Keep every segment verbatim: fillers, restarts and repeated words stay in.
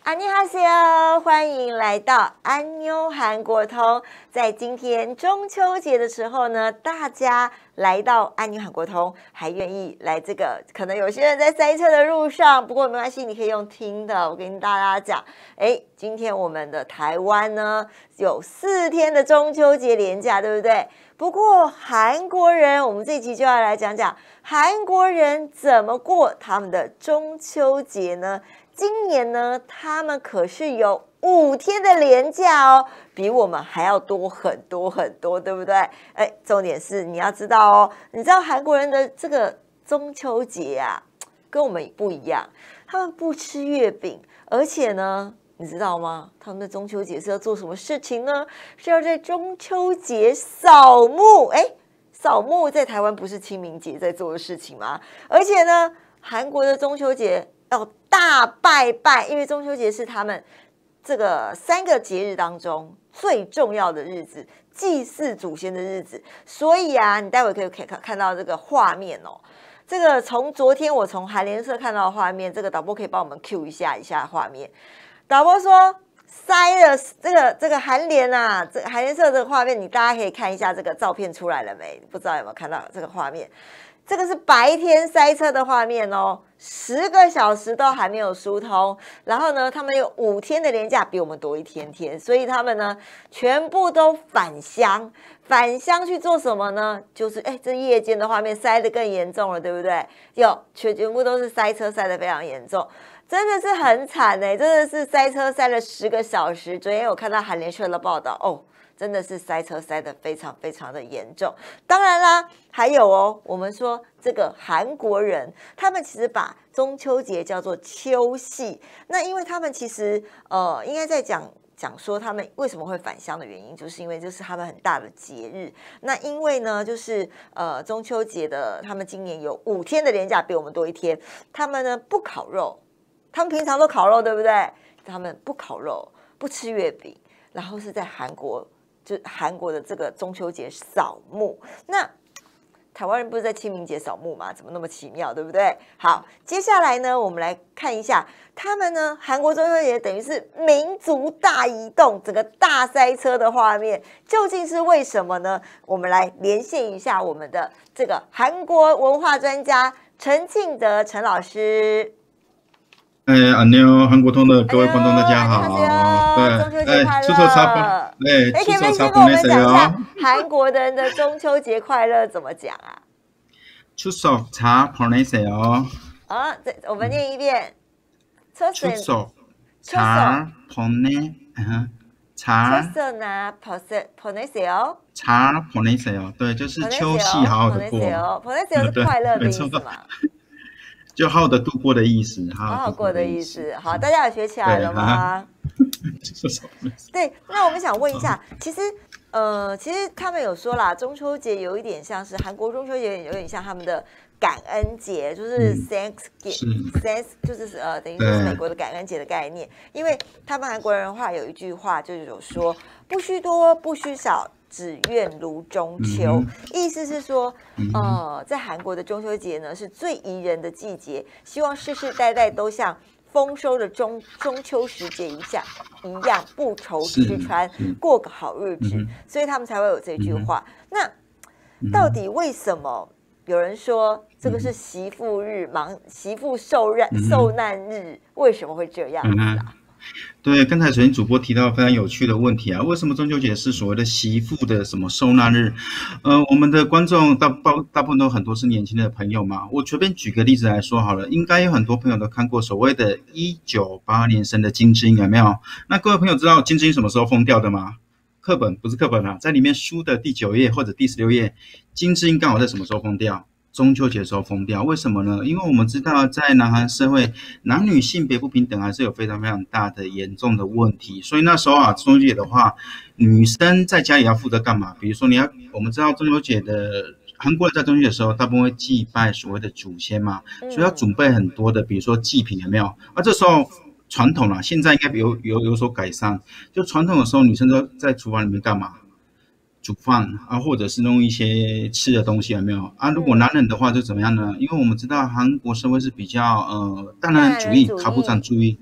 안녕하세요，欢迎来到安妞韩国通。在今天中秋节的时候呢，大家来到安妞韩国通，还愿意来这个，可能有些人在塞车的路上，不过没关系，你可以用听的。我跟大家讲，哎，今天我们的台湾呢有四天的中秋节连假，对不对？不过韩国人，我们这集就要来讲讲韩国人怎么过他们的中秋节呢？今年呢，他们可是有五天的连假哦，比我们还要多很多很多，对不对？哎，重点是你要知道哦，你知道韩国人的这个中秋节啊，跟我们不一样，他们不吃月饼，而且呢，你知道吗？他们的中秋节是要做什么事情呢？是要在中秋节扫墓。哎，扫墓在台湾不是清明节在做的事情吗？而且呢，韩国的中秋节要大拜拜，因为中秋节是他们这个三个节日当中最重要的日子，祭祀祖先的日子。所以啊，你待会可以看看到这个画面哦。这个从昨天我从韩联社看到的画面，这个导播可以帮我们 Q 一下一下画面。导播说塞了这个这个韩联啊，这个韩联社这个画面，你大家可以看一下这个照片出来了没？不知道有没有看到这个画面？这个是白天塞车的画面哦，十个小时都还没有疏通。然后呢，他们有五天的连假，比我们多一天天，所以他们呢全部都返乡。返乡去做什么呢？就是哎，这夜间的画面塞得更严重了，对不对？有全全部都是塞车，塞得非常严重，真的是很惨哎，真的是塞车塞了十个小时。昨天有看到韩联社的报道哦。真的是塞车塞得非常非常的严重。当然啦，还有哦，我们说这个韩国人，他们其实把中秋节叫做秋夕。那因为他们其实呃，应该在讲讲说他们为什么会返乡的原因，就是因为就是他们很大的节日。那因为呢，就是呃中秋节的，他们今年有五天的连假，比我们多一天。他们呢不烤肉，他们平常都烤肉，对不对？他们不烤肉，不吃月饼，然后是在韩国。就韩国的这个中秋节扫墓，那台湾人不是在清明节扫墓吗？怎么那么奇妙，对不对？好，接下来呢，我们来看一下他们呢，韩国中秋节等于是民族大移动，整个大塞车的画面，究竟是为什么呢？我们来连线一下我们的这个韩国文化专家陈庆德陈老师。 哎，安妞，韩国通的各位观众，大家好。 对，中秋节快乐！ 出手茶饭， 哎，可以先跟我们讲一下韩国人的中秋节快乐怎么讲啊？ 出手茶饭那些哦。 啊，这我们念一遍。 出手茶饭呢？嗯，茶。 出手拿泡色泡那些哦。 茶饭那些哦，对，就是秋夕好好的过。 泡那些是快乐的意思嘛？ 就好的度过的意思， 好好过的意思。好，大家有学起来了吗？对，那我们想问一下，其实呃，其实他们有说啦，中秋节有一点像是韩国中秋节，有点像他们的感恩节，就是 Thanksgiving，Thanks、嗯、就是呃，等于就是美国的感恩节的概念。因为他们韩国人的话有一句话，就是有说不须多，不须少。只愿如中秋，嗯、意思是说，呃，在韩国的中秋节呢是最宜人的季节，希望世世代代都像丰收的中中秋时节一样一样不愁吃穿，过个好日子，嗯、所以他们才会有这句话。嗯、那到底为什么有人说这个是媳妇日，忙媳妇受难受难日，为什么会这样子啊？ 对，刚才首先主播提到非常有趣的问题啊，为什么中秋节是所谓的媳妇的什么受难日？呃，我们的观众大大大部分都很多是年轻的朋友嘛，我随便举个例子来说好了，应该有很多朋友都看过所谓的一九八二年生的金智英，有没有？那各位朋友知道金智英什么时候封掉的吗？课本不是课本啊，在里面书的第九页或者第十六页，金智英刚好在什么时候封掉？中秋节的时候封掉，为什么呢？因为我们知道在南韩社会，男女性别不平等还是有非常非常大的严重的问题，所以那时候啊，中秋节的话，女生在家里要负责干嘛？比如说你要，我们知道中秋节的韩国人在中秋节的时候，大部分会祭拜所谓的祖先嘛，所以要准备很多的，比如说祭品，有没有？啊，这时候传统啦，现在应该有有有所改善，就传统的时候，女生都在厨房里面干嘛？煮饭啊，或者是弄一些吃的东西，有没有啊？如果男人的话就怎么样呢？因为我们知道韩国社会是比较呃大男人主义、卡布长主义，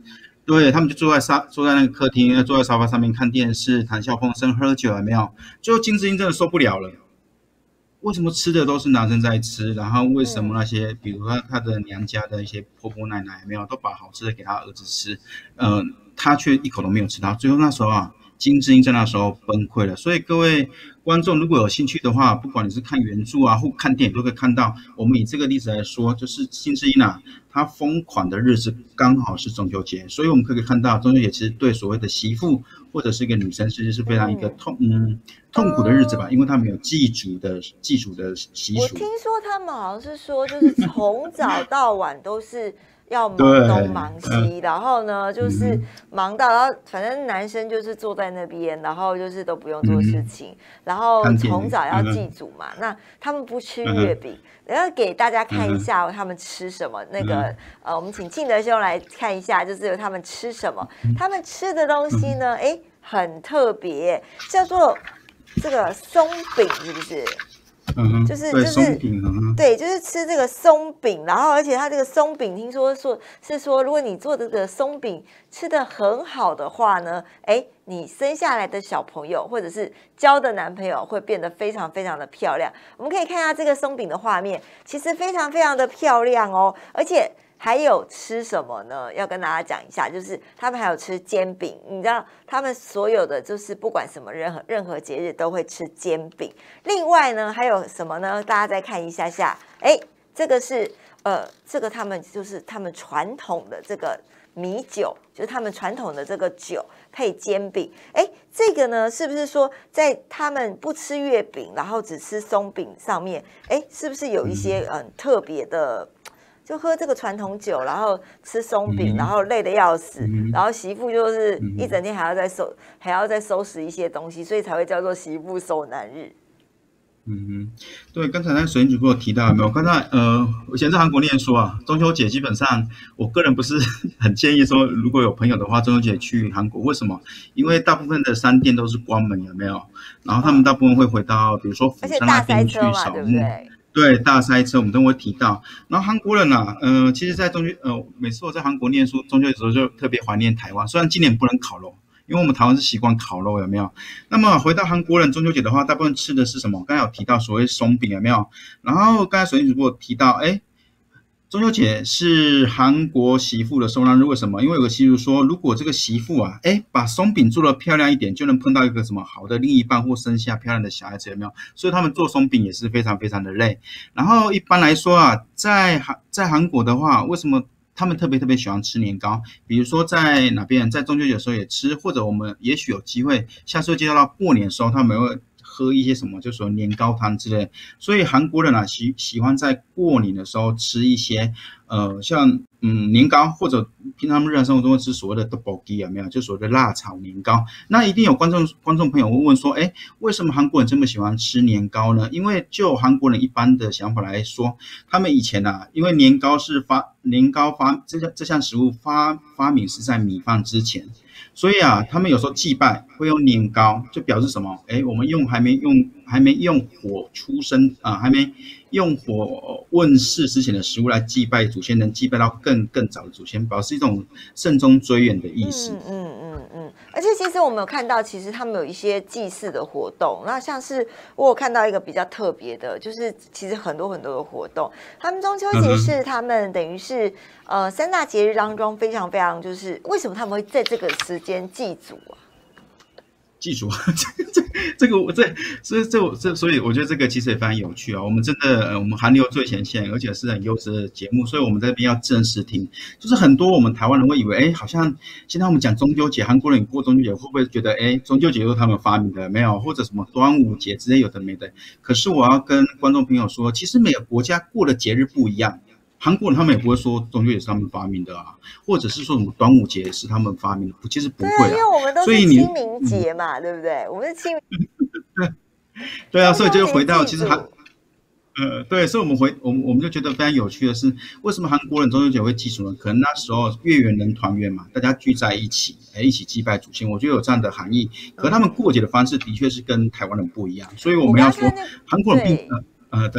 对，他们就坐在沙坐在那个客厅，坐在沙发上面看电视、谈笑风生、喝酒，有没有？最后金智英真的受不了了。为什么吃的都是男生在吃？然后为什么那些，比如说他的娘家的一些婆婆奶奶，有没有都把好吃的给他儿子吃，嗯、呃，他却一口都没有吃到。最后那时候啊，金智英在那时候崩溃了。所以各位观众如果有兴趣的话，不管你是看原著啊，或看电影，都可以看到。我们以这个例子来说，就是金智英啊，她疯狂的日子刚好是中秋节，所以我们可以看到中秋节其实对所谓的媳妇或者是一个女生，其实是非常一个痛嗯痛苦的日子吧，因为他们有祭祖的祭祖的习俗。 我听说他们好像是说，就是从早到晚都是要忙对， 东忙西， 嗯然后呢，就是嗯忙到，然后反正男生就是坐在那边，然后就是都不用做事嗯， 情，然后看电影， 从早要嗯祭祖嘛。那他们不吃嗯嗯月饼，然后给大家看一嗯下他们吃什么。那个嗯呃，我们请庆德兄来看一下，就是他们吃什么。他们吃的东西嗯呢，哎，很特别，叫做这个松饼，是不是？ 嗯，对， 就是就是松饼，嗯对，就是吃这个松饼，然后而且它这个松饼，听说说是说，如果你做这个松饼吃的很好的话呢，哎，你生下来的小朋友或者是交的男朋友会变得非常非常的漂亮。我们可以看一下这个松饼的画面，其实非常非常的漂亮哦，而且还有吃什么呢？要跟大家讲一下，就是他们还有吃煎饼。你知道，他们所有的就是不管什么任何任何节日都会吃煎饼。另外呢，还有什么呢？大家再看一下下，哎，这个是呃，这个他们就是他们传统的这个米酒，就是他们传统的这个酒配煎饼。哎，这个呢，是不是说在他们不吃月饼，然后只吃松饼上面，哎，是不是有一些嗯、呃、特别的？就喝这个传统酒，然后吃松饼，然后累得要死， 嗯然后媳妇就是嗯一整天还要再收，还要再收拾一些东西，所以才会叫做媳妇收男日。 嗯，对，刚才那个水晶主播有提到有没有？刚才呃，我以前在韩国念书啊，中秋节基本上我个人不是很建议说，如果有朋友的话，中秋节去韩国。为什么？因为大部分的商店都是关门，有没有？然后他们大部分会回到比如说釜山那边去扫墓。对，大塞车我们都会提到。然后韩国人啊，呃，其实，在中秋，呃，每次我在韩国念书，中秋的时候就特别怀念台湾。虽然今年不能烤肉，因为我们台湾是习惯烤肉，有没有？那么回到韩国人中秋节的话，大部分吃的是什么？刚才有提到所谓松饼，有没有？然后刚才水晶主播提到，哎，中秋节是韩国媳妇的收纳日，为什么？因为有个习俗说，如果这个媳妇啊，哎，把松饼做得漂亮一点，就能碰到一个什么好的另一半或生下漂亮的小孩子，有没有？所以他们做松饼也是非常非常的累。然后一般来说啊，在韩在韩国的话，为什么他们特别特别喜欢吃年糕？比如说在哪边，在中秋节的时候也吃，或者我们也许有机会，下次会介绍到过年的时候，他们会喝一些什么，就说年糕汤之类。所以韩国人啊喜喜欢在过年的时候吃一些呃像嗯年糕，或者平常日常生活中会吃所谓的 tteokbokki 有没有？就所谓的辣炒年糕。那一定有观众观众朋友会问说，哎，为什么韩国人这么喜欢吃年糕呢？因为就韩国人一般的想法来说，他们以前啊，因为年糕是发年糕发这项这项食物发发明是在米饭之前。所以啊，他们有时候祭拜会用年糕，就表示什么？哎，我们用还没用还没用火出生啊、呃，还没用火问世之前的食物来祭拜祖先，能祭拜到更更早的祖先，表示一种慎终追远的意思。 嗯嗯嗯嗯。而且其实我们有看到，其实他们有一些祭祀的活动。那像是我有看到一个比较特别的，就是其实很多很多的活动。他们中秋节是他们等于是、嗯、呃三大节日当中非常非常就是为什么他们会在这个时间祭祖啊？ 记住，这这这个我这这这这，所以我觉得这个其实也非常有趣啊。我们真的，呃，我们韩流最前线，而且是很优质的节目，所以我们这边要正式听。就是很多我们台湾人会以为，哎，好像现在我们讲中秋节，韩国人过中秋节会不会觉得，哎，中秋节都是他们发明的？没有，或者什么端午节之类有的没的。可是我要跟观众朋友说，其实每个国家过的节日不一样。韩国人他们也不会说中秋节是他们发明的啊，或者是说什么端午节是他们发明的，其实不会啊。 对啊，因为我们都是清明节嘛，对不对？我们是清明。 对对啊，所以就回到其实韩，呃，对，所以我们回我们我们就觉得非常有趣的是，为什么韩国人中秋节会祭祖呢？可能那时候月圆人团圆嘛，大家聚在一起，哎，一起祭拜祖先，我觉得有这样的含义。可他们过节的方式的确是跟台湾人不一样，所以我们要说韩国人并呃呃对。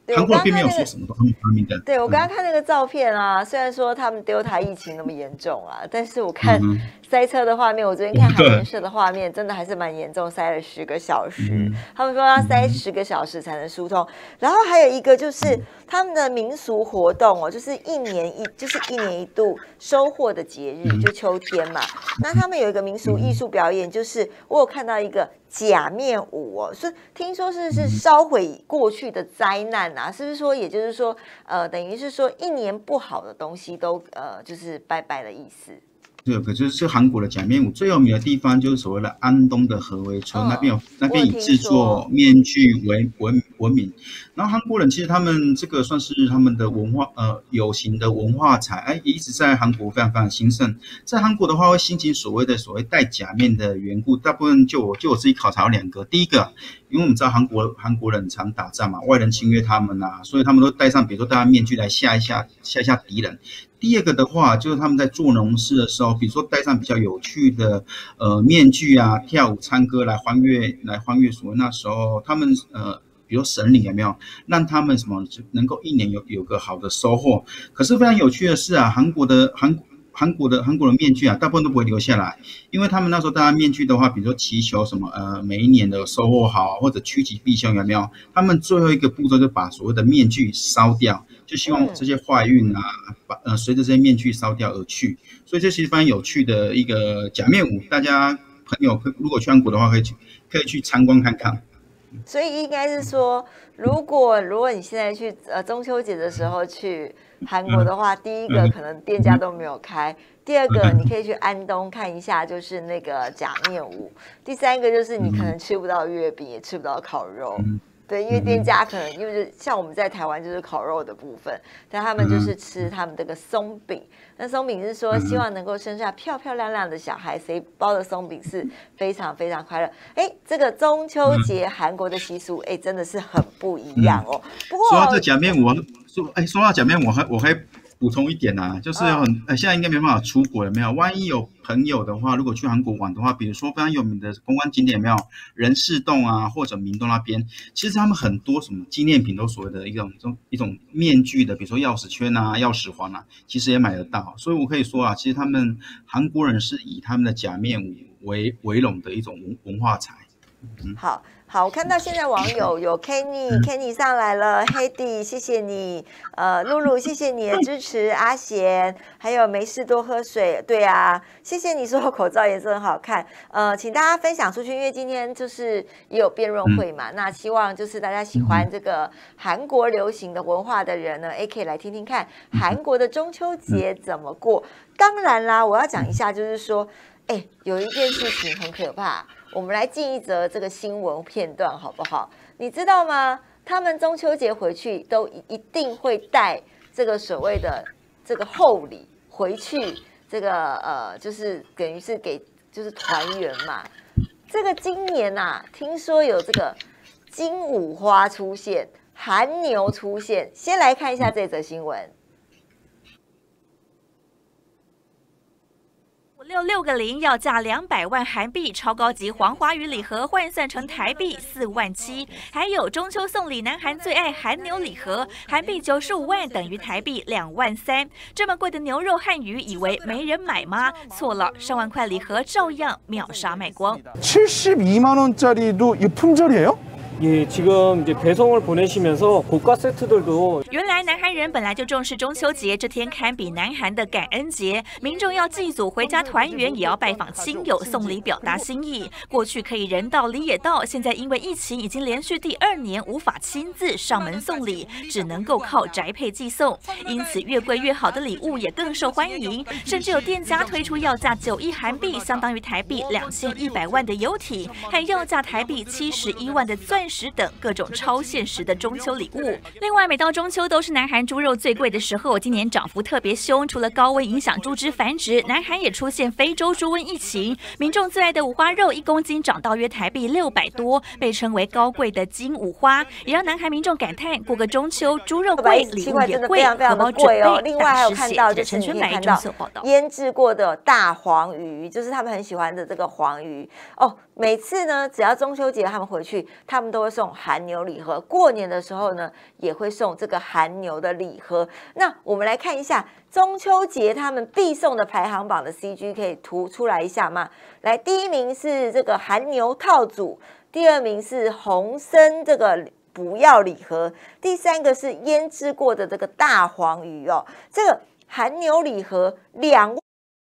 韩国并没有说什么都他们发明的。 对，我刚刚看那个照片啊，虽然说他们丢台疫情那么严重啊，但是我看塞车的画面，我昨天看韩联社的画面，真的还是蛮严重，塞了十个小时。嗯、他们说要塞十个小时才能疏通。然后还有一个就是他们的民俗活动哦，就是一年一就是一年一度收获的节日，就秋天嘛。那他们有一个民俗艺术表演，就是我有看到一个假面舞哦，所以听说是是烧毁过去的灾难啊，是不是说也就是说，呃，等于是说一年不好的东西都呃就是拜拜的意思。 对，可就是韩国的假面舞最有名的地方就是所谓的安东的河围村，嗯、那边有那边以制作面具为闻闻名。然后韩国人其实他们这个算是他们的文化呃有形的文化财，哎，一直在韩国非常非常兴盛。在韩国的话会兴起所谓的所谓戴假面的缘故，大部分就我就我自己考察有两个，第一个，因为我们知道韩国韩国人常打仗嘛，外人侵略他们啊，所以他们都戴上比如说戴上面具来吓一吓吓一吓敌人。第二个的话，就是他们在做农事的时候，比如说戴上比较有趣的呃面具啊，跳舞唱歌来欢悦，来欢悦所谓那时候他们呃，比如神灵有没有让他们什么能够一年有有个好的收获？可是非常有趣的是啊，韩国的韩韩国的韩国的面具啊，大部分都不会留下来，因为他们那时候戴面具的话，比如说祈求什么呃每一年的收获好，或者趋吉避凶有没有？他们最后一个步骤就把所谓的面具烧掉。就希望这些坏运啊，把呃随着这些面具烧掉而去，所以这其实非常有趣的一个假面舞，大家朋友如果去韩国的话，可以去可以去参观看看。 所以应该是说，如果如果你现在去呃中秋节的时候去韩国的话，嗯、第一个可能店家都没有开。嗯第二个，你可以去安东看一下，就是那个假面舞。第三个就是你可能吃不到月饼，也吃不到烤肉。嗯对，因为店家可能因为像我们在台湾就是烤肉的部分，但他们就是吃他们这个松饼。那松饼是说希望能够生下漂漂亮亮的小孩，谁包的松饼是非常非常快乐。哎，这个中秋节韩国的习俗，哎，真的是很不一样哦。不过说到这假面舞，说哎说到假面舞，我还我还。补充一点啊，就是有很、呃、现在应该没办法出国了，没有？万一有朋友的话，如果去韩国玩的话，比如说非常有名的公关景点，有没有仁寺洞啊，或者明洞那边，其实他们很多什么纪念品都所谓的一种一种面具的，比如说钥匙圈啊、钥匙环啊，其实也买得到。所以我可以说啊，其实他们韩国人是以他们的假面舞为为荣的一种文化财。 嗯、好。好，我看到现在网友有 Kenny，Kenny 上来了，黑弟谢谢你，呃，露露谢谢你的支持，阿贤，还有没事多喝水，对啊，谢谢你说口罩颜色很好看，呃，请大家分享出去，因为今天就是也有辩论会嘛，那希望就是大家喜欢这个韩国流行的文化的人呢，也可以来听听看韩国的中秋节怎么过。当然啦，我要讲一下，就是说，哎，有一件事情很可怕。我们来进一则这个新闻片段好不好？你知道吗？他们中秋节回去都一定会带这个所谓的这个厚礼回去，这个呃，就是等于是给就是团圆嘛。这个今年啊，听说有这个金五花出现，韩牛出现。先来看一下这则新闻。 六六个零要价两百万韩币，超高级黄花鱼礼盒换算成台币四万七，还有中秋送礼，南韩最爱韩牛礼盒，韩币九十五万等于台币两万三。这么贵的牛肉和鱼，以为没人买吗？错了，上万块礼盒照样秒杀卖光。 칠십이만 원짜리도 이 품절이에요? 예, 지금 이제 배송을 보내시면서 고가 세트들도 原来南韩人本来就重视中秋节，这天堪比南韩的感恩节，民众要祭祖回家团圆，也要拜访亲友送礼表达心意。过去可以人到礼也到，现在因为疫情已经连续第二年无法亲自上门送礼，只能够靠宅配寄送，因此越贵越好的礼物也更受欢迎，甚至有店家推出要价九亿韩币，相当于台币两千一百万的游艇，还要价台币七十一万的钻石等各种超现实的中秋礼物。另外，每到中秋都是南韩猪肉最贵的时候，今年涨幅特别凶。除了高温影响猪只繁殖，南韩也出现非洲猪瘟疫情，民众最爱的五花肉一公斤涨到约台币六百多，被称为高贵的金五花，也让南韩民众感叹：过个中秋，猪肉贵，礼物也贵，荷包准备另外还有看到就是陈春白中秋报道， 腌制过的大黄鱼，就是他们很喜欢的这个黄鱼哦。每次呢，只要中秋节他们回去，他们都都会送韩牛礼盒，过年的时候呢也会送这个韩牛的礼盒。那我们来看一下中秋节他们必送的排行榜的 C G， 可以涂出来一下吗？来，第一名是这个韩牛套组，第二名是红参这个不要礼盒，第三个是腌制过的这个大黄鱼哦。这个韩牛礼盒两。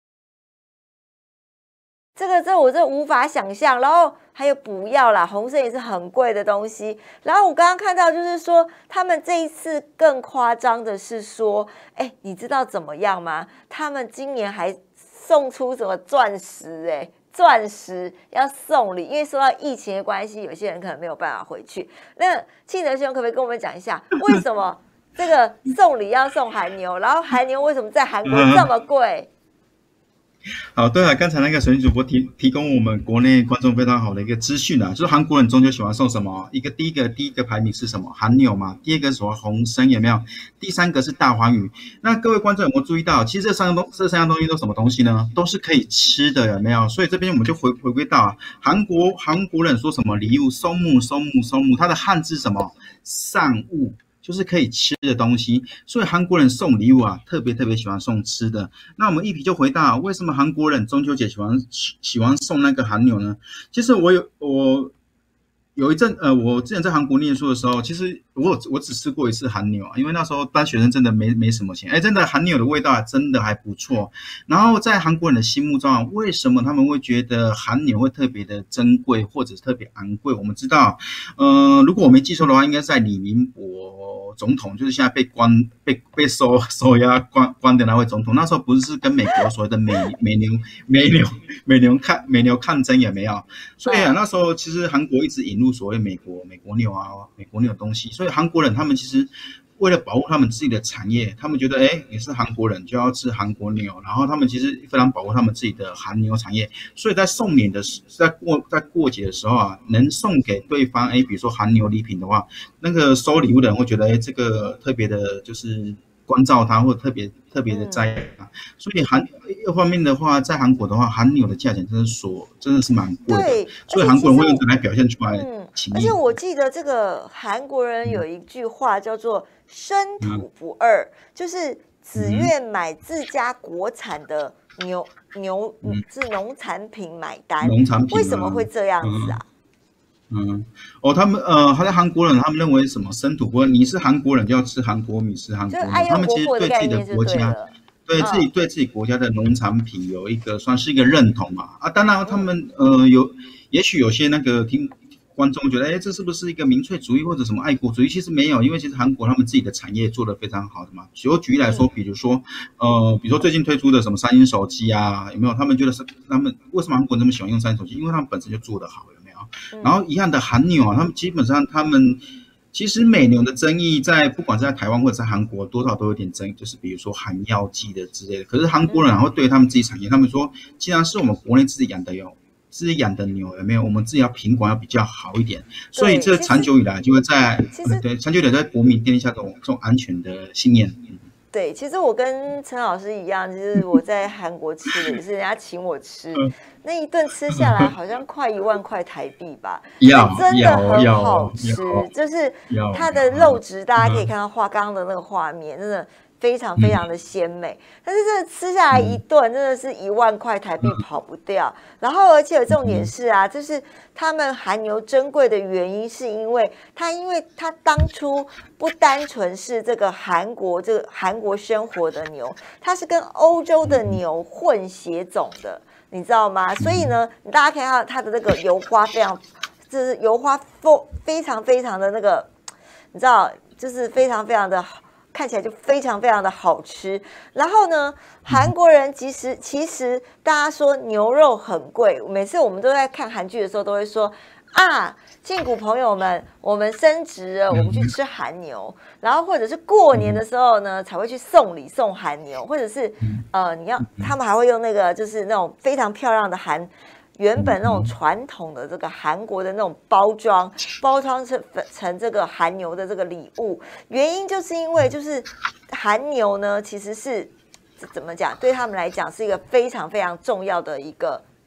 这个这我这无法想象，然后还有不要啦，红参也是很贵的东西。然后我刚刚看到就是说，他们这一次更夸张的是说，哎，你知道怎么样吗？他们今年还送出什么钻石、欸？哎，钻石要送礼，因为受到疫情的关系，有些人可能没有办法回去。那庆德兄可不可以跟我们讲一下，为什么这个送礼要送韩牛？然后韩牛为什么在韩国这么贵？ 好，对了，刚才那个水主播提提供我们国内观众非常好的一个资讯啊，就是韩国人终究喜欢送什么？一个第一个第一个排名是什么？韩牛嘛，第二个是什么？红参有没有？第三个是大黄鱼。那各位观众有没有注意到，其实这三样东这三样东西都什么东西呢？都是可以吃的，有没有？所以这边我们就回回归到啊，韩国韩国人说什么礼物松木松木松木，它的汉字什么？善物。就是可以吃的东西，所以韩国人送礼物啊，特别特别喜欢送吃的。那我们一题就回答，为什么韩国人中秋节喜欢喜欢送那个韩牛呢？其实我有我有一阵呃，我之前在韩国念书的时候，其实我我只吃过一次韩牛啊，因为那时候当学生真的没没什么钱，哎，真的韩牛的味道还真的还不错。然后在韩国人的心目中啊，为什么他们会觉得韩牛会特别的珍贵或者是特别昂贵？我们知道，呃，如果我没记错的话，应该在李明博。总统就是现在被关被被收收押关关的那位总统，那时候不是跟美国所谓的美美牛美牛美牛抗美牛抗争也没有，所以啊那时候其实韩国一直引入所谓美国美国牛啊美国牛的东西，所以韩国人他们其实为了保护他们自己的产业，他们觉得哎你是韩国人就要吃韩国牛，然后他们其实非常保护他们自己的韩牛产业，所以在送年的在过在过节的时候啊，能送给对方哎比如说韩牛礼品的话，那个收礼物的人会觉得哎这个特别的就是关照他，或者特别特别的在意他，嗯、所以韩一方面的话，在韩国的话，韩牛的价钱真的所真的是蛮贵的，所以韩国人会用这来表现出来情谊。 而且我记得这个韩国人有一句话叫做“生土不二”，嗯、就是只愿买自家国产的牛、嗯、牛是农产品买单。 农产品、啊、 为什么会这样子啊？ 嗯嗯，哦，他们呃，好像韩国人他们认为什么生土不二，你是韩国人就要吃韩国米，吃韩国米，他们其实对自己的国家，对自己对自己国家的农产品有一个算是一个认同嘛啊，当然他们呃有，也许有些那个听观众觉得，哎，这是不是一个民粹主义或者什么爱国主义？其实没有，因为其实韩国他们自己的产业做得非常好的嘛。举举例来说，比如说呃，比如说最近推出的什么三星手机啊，有没有？他们觉得是他们为什么韩国人这么喜欢用三星手机？因为他们本身就做得好。然后一样的韩牛啊，他们基本上他们其实美牛的争议在不管是在台湾或者在韩国多少都有点争议，就是比如说含药剂的之类的。可是韩国人然后对他们自己产业，他们说既然是我们国内自己养的有自己养的牛有没有，我们自己要品管要比较好一点，所以这长久以来就会在对长久以来在国民建立下这种这种安全的信念。 对，其实我跟陈老师一样，就是我在韩国吃的也是人家请我吃，那一顿吃下来好像快一万块台币吧，真的很好吃，就是它的肉质，大家可以看到画刚刚的那个画面，真的非常非常的鲜美。但是这吃下来一顿真的是一万块台币跑不掉。然后而且有重点是啊，就是他们韩牛珍贵的原因是因为它，因为它当初不单纯是这个韩国这个韩国生活的牛，它是跟欧洲的牛混血种的。你知道吗？所以呢，大家可以看到它的那个油花非常，就是油花非常非常的那个，你知道，就是非常非常的，看起来就非常非常的好吃。然后呢，韩国人其实其实大家说牛肉很贵，每次我们都在看韩剧的时候都会说啊，晋谷朋友们，我们升职了，我们去吃韩牛，然后或者是过年的时候呢，才会去送礼送韩牛，或者是呃，你要他们还会用那个就是那种非常漂亮的韩，原本那种传统的这个韩国的那种包装，包装成成这个韩牛的这个礼物，原因就是因为就是韩牛呢，其实是怎么讲，对他们来讲是一个非常非常重要的一个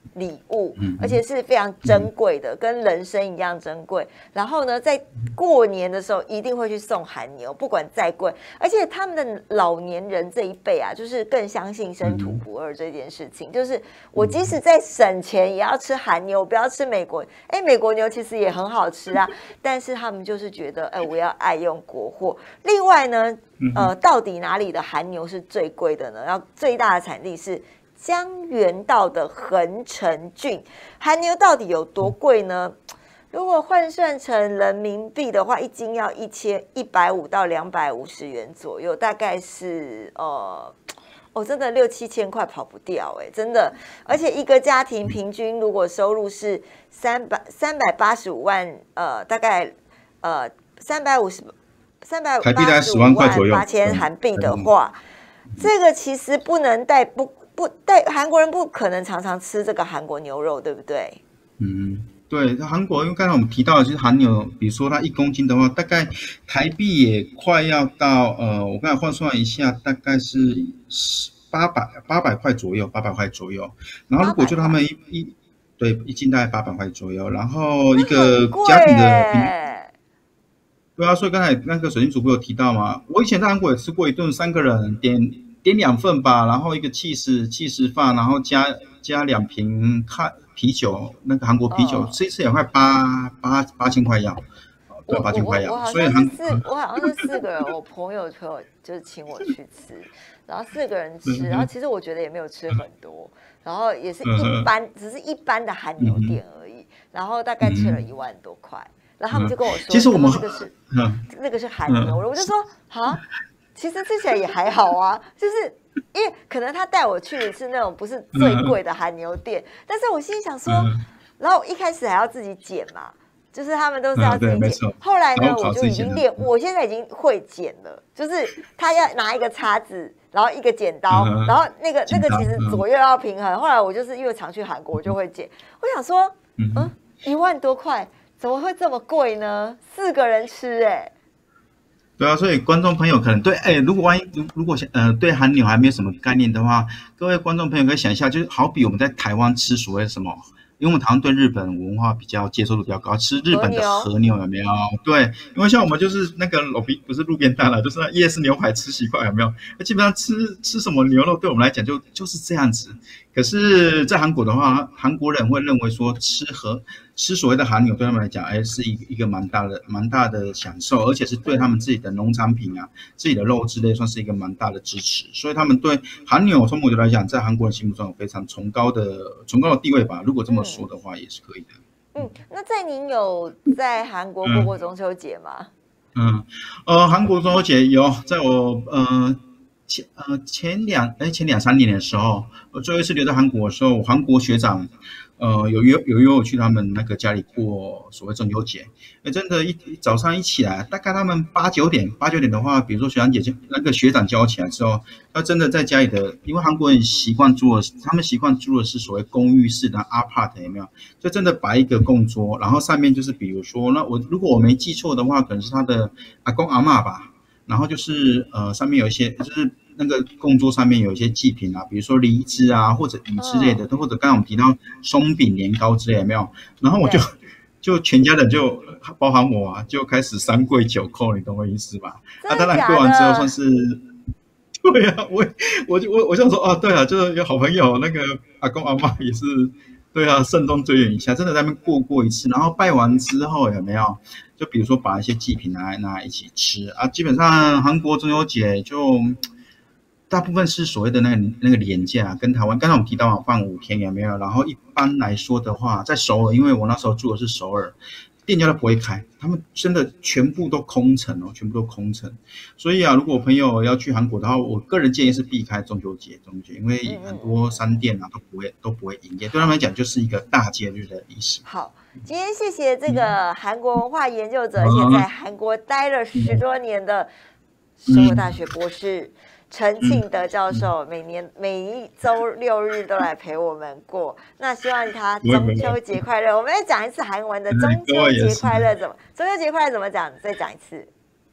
礼物， 嗯而且是非常珍贵的，跟人参一样珍贵。然后呢，在过年的时候一定会去送韩牛，不管再贵。而且他们的老年人这一辈啊，就是更相信生土不二这件事情。就是我即使在省钱，也要吃韩牛，不要吃美国。哎，美国牛其实也很好吃啊，但是他们就是觉得，哎，我要爱用国货。另外呢，呃，到底哪里的韩牛是最贵的呢？要最大的产地是江原道的横城郡，韩牛到底有多贵呢？如果换算成人民币的话，一斤要一千一百五到两百五十元左右，大概是呃，哦，真的六七千块跑不掉哎、欸，真的。而且一个家庭平均如果收入是三百三百八十五万，呃，大概呃三百五十三百八十五万八千韩币的话，这个其实不能带不。不带韩国人不可能常常吃这个韩国牛肉，对不对？ 嗯，对，韩国因为刚才我们提到的就是韩牛，比如说它一公斤的话，大概台币也快要到呃，我刚才换算一下，大概是八百八百块左右，八百块左右。然后如果就他们一一对一斤大概八百块左右，然后一个家庭的平，对啊，所以刚才那个水晶主播有提到嘛，我以前在韩国也吃过一顿，三个人点。点两份吧，然后一个起司起司饭，然后加加两瓶看啤酒，那个韩国啤酒，哦、吃一次也快八八八千块要，对，八千块要。所以韩四我好像是四个人，我朋友朋友就是请我去吃，然后四个人吃，然后其实我觉得也没有吃很多，然后也是一般，嗯、只是一般的韩牛店而已，然后大概吃了一万多块，然后他们就跟我说， 其实我们这个是、嗯、那个是韩牛肉，我就说啊。其实吃起来也还好啊，就是因为可能他带我去的是那种不是最贵的韩牛店，嗯、但是我心里想说，嗯、然后一开始还要自己剪嘛，就是他们都是要自己剪。嗯、后来呢，我就已经练，我现在已经会剪了，就是他要拿一个叉子，然后一个剪刀，嗯、然后那个那个其实左右要平衡。后来我就是因为常去韩国，我就会剪。我想说，嗯，一万多块怎么会这么贵呢？四个人吃、欸，哎。 对啊，所以观众朋友可能对，哎，如果万一如如果呃对韩牛还没有什么概念的话，各位观众朋友可以想一下，就是好比我们在台湾吃所谓什么，因为我们台湾对日本文化比较接受度比较高，吃日本的和牛有没有？对，因为像我们就是那个路边不是路边摊了，就是那夜市牛排吃习惯有没有？那基本上吃吃什么牛肉对我们来讲就就是这样子。可是，在韩国的话，韩国人会认为说吃和吃所谓的韩牛对他们来讲，哎，是一个一个蛮大的蛮大的享受，而且是对他们自己的农产品啊、自己的肉之类，算是一个蛮大的支持。所以他们对韩牛从某角度来讲，在韩国人心目中有非常崇高的崇高的地位吧。如果这么说的话，也是可以的。 嗯，那在您有在韩国过过中秋节吗？ 嗯，呃，韩国中秋节有，在我呃。前呃前两哎前两三年的时候，我最后一次留在韩国的时候，韩国学长呃有约有约我去他们那个家里过所谓中秋节。哎，真的，一早上一起来，大概他们八九点八九点的话，比如说学长姐姐那个学长叫起来之后，他真的在家里的，因为韩国人习惯住的，他们习惯住的是所谓公寓式的 apart 有没有？就真的摆一个供桌，然后上面就是比如说，那我如果我没记错的话，可能是他的阿公阿嬷吧。然后就是呃，上面有一些就是那个供桌上面有一些祭品啊，比如说梨子啊，或者鱼之类的，都、哦、或者刚刚我们提到松饼、年糕之类的，有没有？然后我就就全家人就包含我啊，就开始三跪九叩，你懂我意思吧？啊，当然跪完之后算是，对啊，我我就我我想说哦，对啊，就是有好朋友那个阿公阿嬷也是。对啊，慎重追远一下，真的在那边过过一次，然后拜完之后有没有？就比如说把一些祭品拿来拿来一起吃啊。基本上韩国中秋节就大部分是所谓的那个那个连假，跟台湾刚才我们提到嘛，放五天有没有？然后一般来说的话，在首尔，因为我那时候住的是首尔，店家都不会开，他们真的全部都空城哦，全部都空城。所以啊，如果朋友要去韩国的话，我个人建议是避开中秋节，中秋节，因为很多商店啊都不会都不会营业，对他们来讲就是一个大节日的意思。 好，今天谢谢这个韩国文化研究者，而且在韩国待了十多年的首尔大学博士。陈庆德教授每年每一周六日都来陪我们过，那希望他中秋节快乐。我们再讲一次韩文的中秋节快乐怎么？中秋节快乐怎么讲？再讲一次。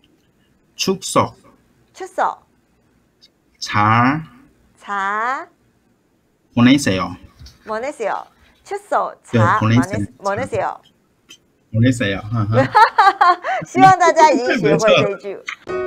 축석。 축석。 잘。 잘。 보내세요。 보내세요。 出手对茶 보냈어요. 모네세요。 我那谁啊？哈哈。 希望大家已经学会没错这一句。